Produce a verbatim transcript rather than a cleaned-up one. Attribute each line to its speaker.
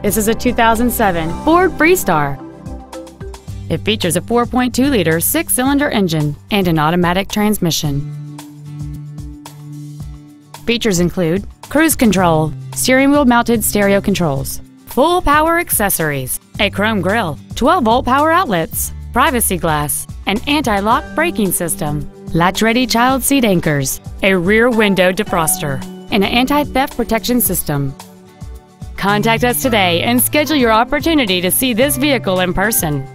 Speaker 1: This is a two thousand seven Ford Freestar. It features a four point two liter six-cylinder engine and an automatic transmission. Features include cruise control, steering wheel mounted stereo controls, full power accessories, a chrome grille, twelve volt power outlets, privacy glass, an anti-lock braking system, latch-ready child seat anchors, a rear window defroster, and an anti-theft protection system. Contact us today and schedule your opportunity to see this vehicle in person.